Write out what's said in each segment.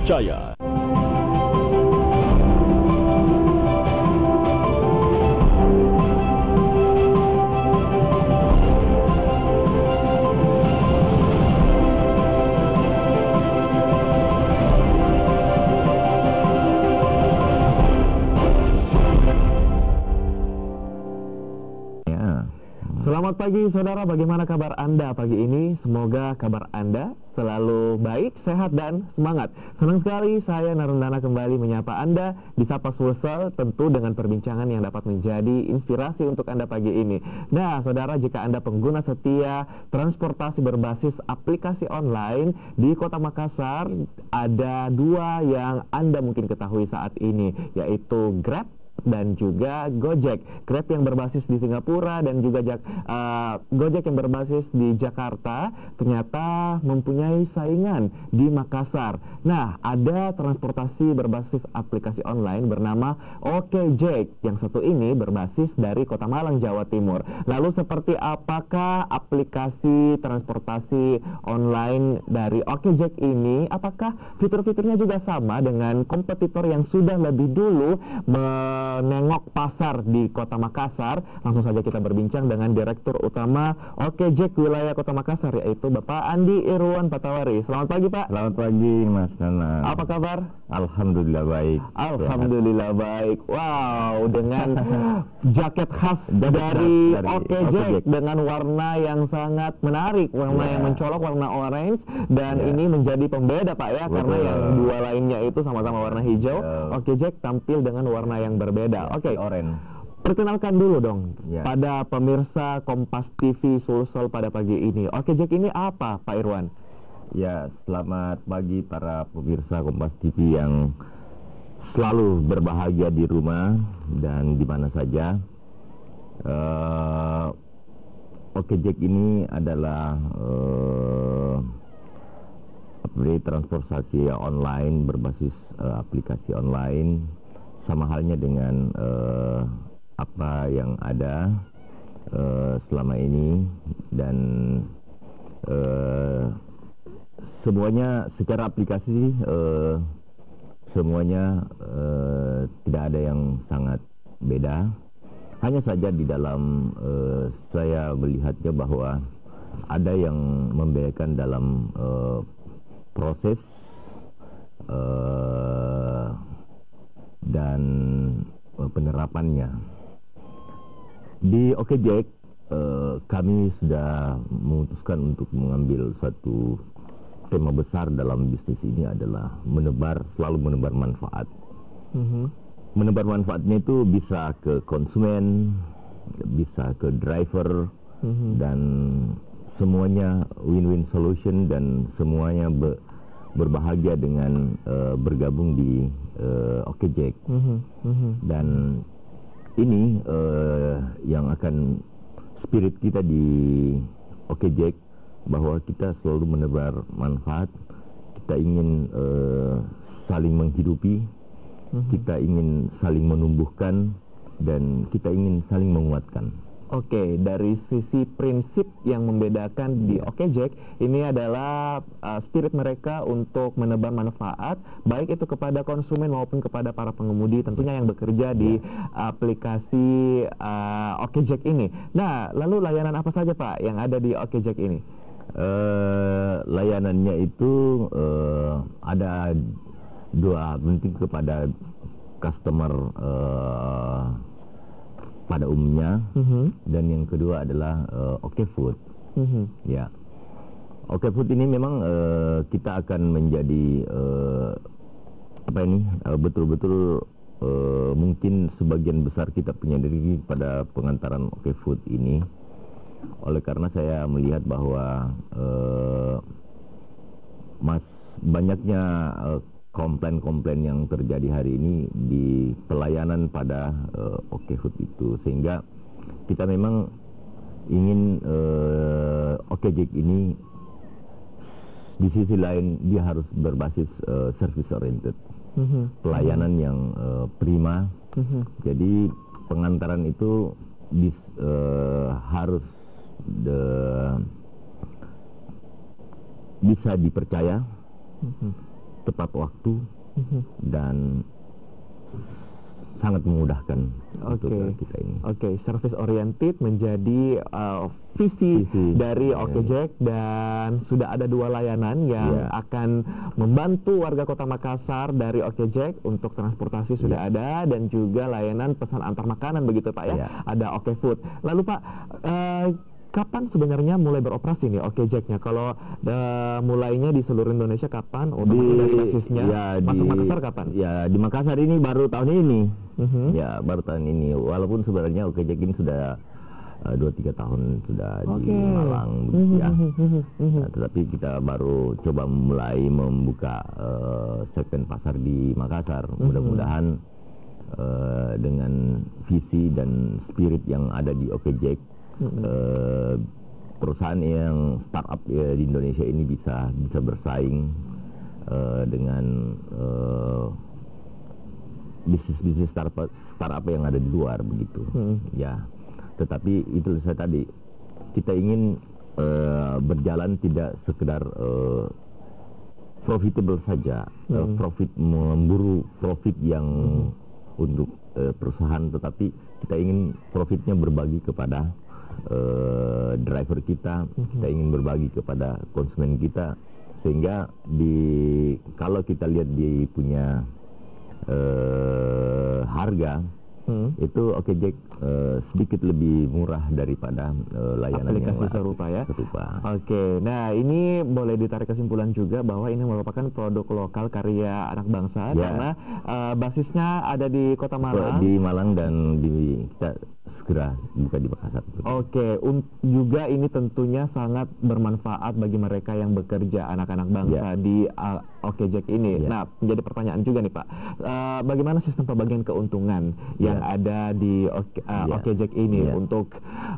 terpercaya. Selamat pagi saudara, bagaimana kabar Anda pagi ini? Semoga kabar Anda selalu baik, sehat, dan semangat. Senang sekali saya Narendana kembali menyapa Anda di Sapa Sulsel, tentu dengan perbincangan yang dapat menjadi inspirasi untuk Anda pagi ini. Nah saudara, jika Anda pengguna setia transportasi berbasis aplikasi online di Kota Makassar, ada dua yang Anda mungkin ketahui saat ini, yaitu Grab dan juga Gojek. Grab yang berbasis di Singapura dan juga Gojek yang berbasis di Jakarta ternyata mempunyai saingan di Makassar. Nah, ada transportasi berbasis aplikasi online bernama OkJek. Yang satu ini berbasis dari Kota Malang, Jawa Timur. Lalu seperti apakah aplikasi transportasi online dari OkJek ini? Apakah fitur-fiturnya juga sama dengan kompetitor yang sudah lebih dulu menengok pasar di Kota Makassar? Langsung saja kita berbincang dengan Direktur Utama OkJek Wilayah Kota Makassar, yaitu Bapak Andi Irwan Patawari. Selamat pagi Pak. Selamat pagi Mas Nana. Apa kabar? Alhamdulillah baik. Alhamdulillah baik. Wow, dengan jaket khas dari OkJek dengan warna yang sangat menarik, warna yang mencolok, warna orange, dan ini menjadi pembeda Pak ya. Karena yang dua lainnya itu sama-sama warna hijau. OkJek tampil dengan warna yang berbeda. Oke. Orange. Perkenalkan dulu dong pada pemirsa Kompas TV Sulsel pada pagi ini. OkJek ini apa Pak Irwan? Ya, selamat pagi para pemirsa Kompas TV yang selalu berbahagia di rumah dan di mana saja. OkJek ini adalah transportasi online berbasis aplikasi online, sama halnya dengan apa yang ada selama ini, dan semuanya secara aplikasi semuanya tidak ada yang sangat beda. Hanya saja di dalam saya melihatnya bahwa ada yang membedakan dalam proses dan penerapannya. Di OkJek kami sudah memutuskan untuk mengambil satu tema besar dalam bisnis ini, adalah selalu menebar manfaat. Menebar manfaatnya itu bisa ke konsumen, bisa ke driver, dan semuanya win-win solution, dan semuanya berbahagia dengan bergabung di OkJek. Dan ini yang akan spirit kita di OkJek, bahwa kita selalu menebar manfaat. Kita ingin saling menghidupi, kita ingin saling menumbuhkan, dan kita ingin saling menguatkan. Oke, dari sisi prinsip yang membedakan di OkJek ini adalah spirit mereka untuk menebar manfaat, baik itu kepada konsumen maupun kepada para pengemudi tentunya yang bekerja di aplikasi OkJek ini. Nah, lalu layanan apa saja Pak yang ada di OkJek ini? Layanannya itu ada dua bentuk kepada customer pada umumnya, dan yang kedua adalah OkFood. Ya, OkFood ini memang kita akan menjadi betul-betul mungkin sebagian besar kita punya diri pada pengantaran OkFood ini. Oleh karena saya melihat bahwa banyaknya komplain-komplain yang terjadi hari ini di pelayanan pada OkFood itu, sehingga kita memang ingin OkJek ini di sisi lain dia harus berbasis service oriented, pelayanan yang prima. Jadi pengantaran itu harus bisa dipercaya. tepat waktu dan sangat memudahkan untuk kita ini. Oke, service oriented menjadi visi dari OkJack, dan sudah ada 2 layanan yang akan membantu warga Kota Makassar dari OkJack untuk transportasi sudah ada, dan juga layanan pesan antar makanan begitu Pak ya. Ada OkFood. Lalu Pak, kapan sebenarnya mulai beroperasi nih OkJack-nya? Kalau mulainya di seluruh Indonesia kapan? Dari basisnya masuk Makassar kapan? Ya, di Makassar ini baru tahun ini. Ya, baru tahun ini. Walaupun sebenarnya OkJack ini sudah 2-3 tahun sudah di Malang, ya. Nah, tetapi kita baru coba mulai membuka segmen pasar di Makassar. Mudah-mudahan dengan visi dan spirit yang ada di OkJack, perusahaan yang startup di Indonesia ini bisa bersaing dengan bisnis startup yang ada di luar begitu. Ya, tetapi itu saya tadi, kita ingin berjalan tidak sekedar profitable saja, memburu profit yang untuk perusahaan, tetapi kita ingin profitnya berbagi kepada driver kita, kita ingin berbagi kepada konsumen kita, sehingga kalau kita lihat di punya harga, itu OkJack sedikit lebih murah daripada layanan aplikasi yang serupa ya. Oke, nah ini boleh ditarik kesimpulan juga bahwa ini merupakan produk lokal karya anak bangsa, karena basisnya ada di Kota Malang. Di Malang, dan kita segera buka di Makassar. Juga ini tentunya sangat bermanfaat bagi mereka yang bekerja, anak-anak bangsa di OkJack ini. Nah, menjadi pertanyaan juga nih Pak, bagaimana sistem pembagian keuntungan yang ada di OkJack ini untuk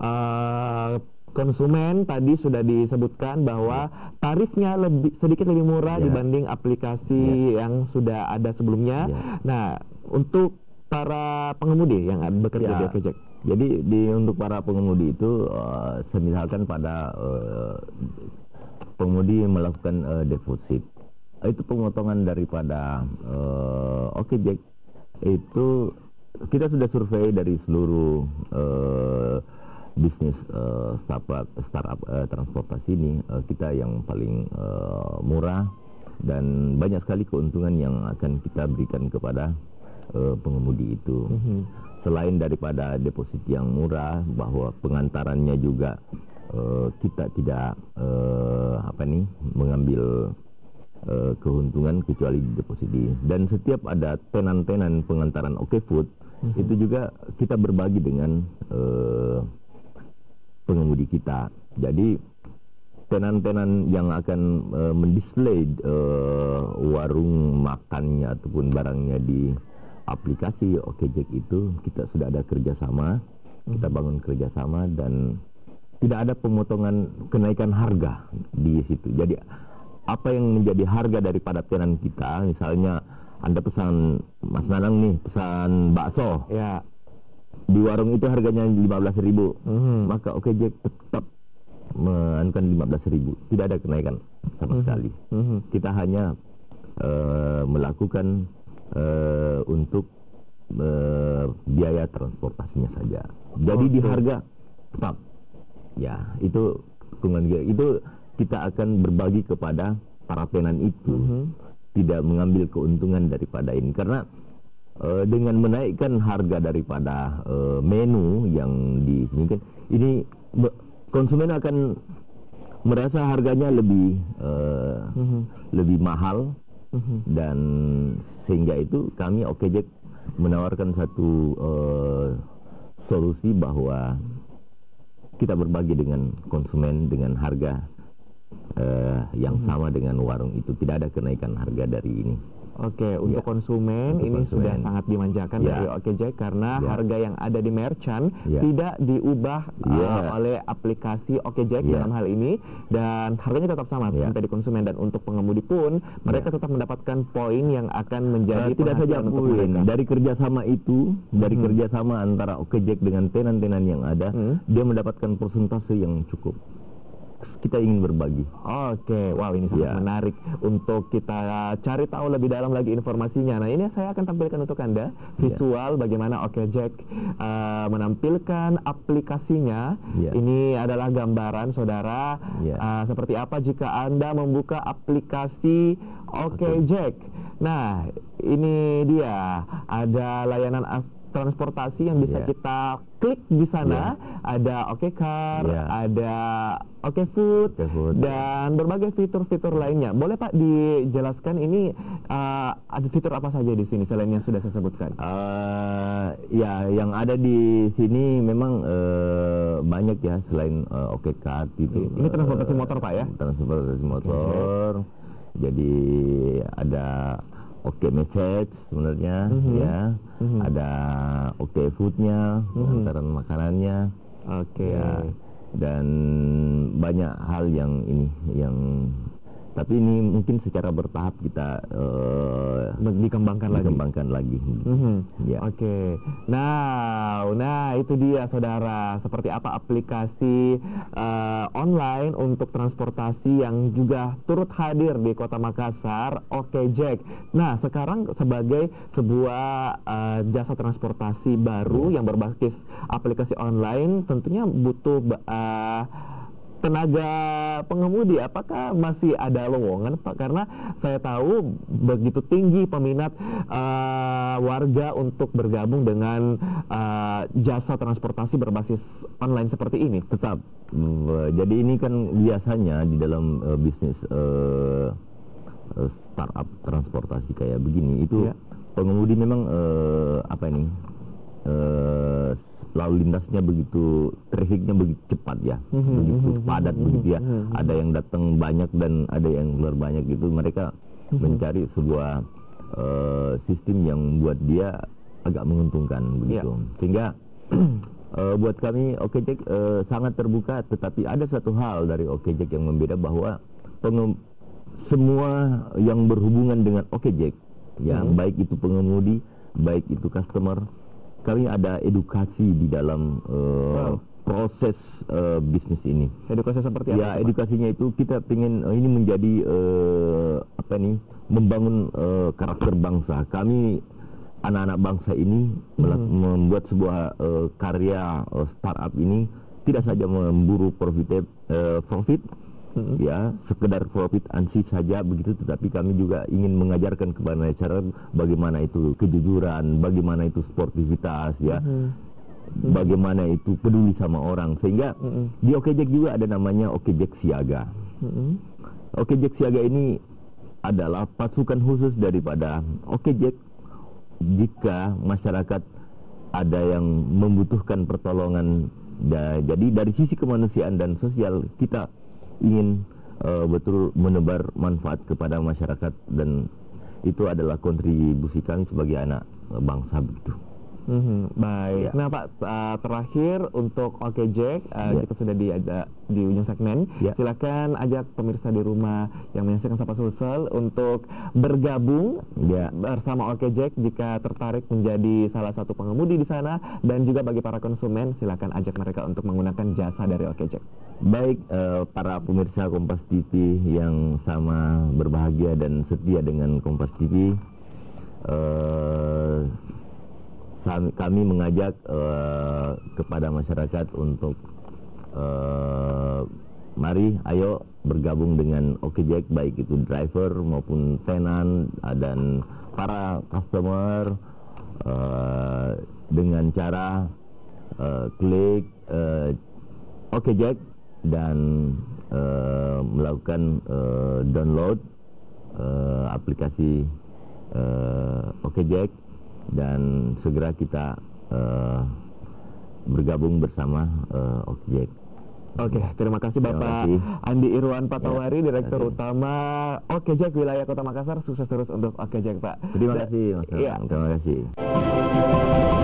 konsumen? Tadi sudah disebutkan bahwa tarifnya sedikit lebih murah dibanding aplikasi yang sudah ada sebelumnya. Nah, untuk para pengemudi yang bekerja di OkJack, jadi untuk para pengemudi itu, misalkan pada pengemudi melakukan deposit, itu pemotongan daripada OkJack itu kita sudah survei dari seluruh bisnis startup transportasi ini, kita yang paling murah, dan banyak sekali keuntungan yang akan kita berikan kepada pengemudi itu. Selain daripada deposit yang murah, bahwa pengantarannya juga kita tidak mengambil keuntungan kecuali di deposit ini. Dan setiap ada tenan-tenan pengantaran OkFood, itu juga kita berbagi dengan pengemudi kita. Jadi tenan-tenan yang akan mendisplay warung makannya ataupun barangnya di aplikasi OkJack itu, kita sudah ada kerjasama, kita bangun kerjasama, dan tidak ada pemotongan kenaikan harga di situ. Jadi apa yang menjadi harga daripada tenan kita, misalnya Anda pesan, Mas Nanang nih, pesan bakso, di warung itu harganya 15.000, maka OkJack tetap menaikkan 15.000, tidak ada kenaikan sama sekali. Kita hanya melakukan untuk biaya transportasinya saja. Jadi di harga tetap, ya itu kita akan berbagi kepada para tenan itu, tidak mengambil keuntungan daripada ini, karena dengan menaikkan harga daripada menu yang disinikan ini, konsumen akan merasa harganya lebih mahal. Dan sehingga itu kami OkJack menawarkan satu solusi bahwa kita berbagi dengan konsumen dengan harga yang sama dengan warung itu, tidak ada kenaikan harga dari ini. Untuk konsumen ini sudah sangat dimanjakan dari OkJack, karena harga yang ada di merchant tidak diubah oleh aplikasi OkJack dalam hal ini, dan harganya tetap sama sampai di konsumen. Dan untuk pengemudi pun mereka tetap mendapatkan poin yang akan menjadi tidak saja poin dari kerjasama itu, dari kerjasama antara OkJack dengan tenan-tenan yang ada, dia mendapatkan persentase yang cukup kita ingin berbagi. Oke, wow, ini sangat menarik untuk kita cari tahu lebih dalam lagi informasinya. Nah, ini saya akan tampilkan untuk Anda visual bagaimana OkJack menampilkan aplikasinya. Ini adalah gambaran saudara seperti apa jika Anda membuka aplikasi OkJack. Nah, ini dia, ada layanan transportasi yang bisa kita klik di sana. Ada OkCar, ada OkFood, dan berbagai fitur-fitur lainnya. Boleh Pak dijelaskan ini ada fitur apa saja di sini selain yang sudah saya sebutkan? Ya, yang ada di sini memang banyak ya selain OkCar itu. Ini transportasi motor Pak ya? Transportasi motor. Jadi ada OkMessage sebenarnya ada OkFood-nya, antaran makanannya, dan banyak hal yang tapi ini mungkin secara bertahap kita dikembangkan lagi. Nah itu dia saudara, seperti apa aplikasi online untuk transportasi yang juga turut hadir di Kota Makassar, OkJack. Nah, sekarang sebagai sebuah jasa transportasi baru yang berbasis aplikasi online, tentunya butuh tenaga pengemudi. Apakah masih ada lowongan Pak? Karena saya tahu begitu tinggi peminat warga untuk bergabung dengan jasa transportasi berbasis online seperti ini. Tetap. Jadi ini kan biasanya di dalam bisnis startup transportasi kayak begini itu pengemudi memang lalu lintasnya begitu, trafiknya begitu cepat ya, begitu padat begitu ya. Ada yang datang banyak dan ada yang keluar banyak gitu. Mereka mencari sebuah sistem yang buat dia agak menguntungkan begitu. Sehingga buat kami OkJack sangat terbuka. Tetapi ada satu hal dari OkJack yang membeda, bahwa semua yang berhubungan dengan OkJack, yang baik itu pengemudi, baik itu customer, kami ada edukasi di dalam proses bisnis ini. Edukasi seperti apa? Ya, edukasinya itu kita ingin ini menjadi membangun karakter bangsa. Kami anak-anak bangsa ini membuat sebuah karya startup ini tidak saja memburu profit, ya sekedar profit ansih saja begitu, tetapi kami juga ingin mengajarkan kepada masyarakat bagaimana itu kejujuran, bagaimana itu sportivitas ya, bagaimana itu peduli sama orang. Sehingga di OkJack juga ada namanya OkJack Siaga. OkJack Siaga ini adalah pasukan khusus daripada OkJack jika masyarakat ada yang membutuhkan pertolongan. Jadi dari sisi kemanusiaan dan sosial kita ingin betul menebar manfaat kepada masyarakat, dan itu adalah kontribusi kami sebagai anak bangsa begitu. Baik. Nah Pak, terakhir untuk OkJack, kita sudah di ujung segmen. Silakan ajak pemirsa di rumah yang menyaksikan Sapa Sulsel untuk bergabung bersama OkJack jika tertarik menjadi salah satu pengemudi di sana, dan juga bagi para konsumen silakan ajak mereka untuk menggunakan jasa dari OkJack. Baik, para pemirsa Kompas TV yang sama berbahagia dan setia dengan Kompas TV, kami mengajak kepada masyarakat untuk mari ayo bergabung dengan OkJack, baik itu driver maupun tenan dan para customer, dengan cara klik OkJack dan melakukan download aplikasi OkJack, dan segera kita bergabung bersama OkJack. Oke, terima kasih Bapak Andi Irwan Patawari, Direktur Utama OkJack Wilayah Kota Makassar. Sukses terus untuk OkJack Pak. Terima kasih Mas. Terima kasih.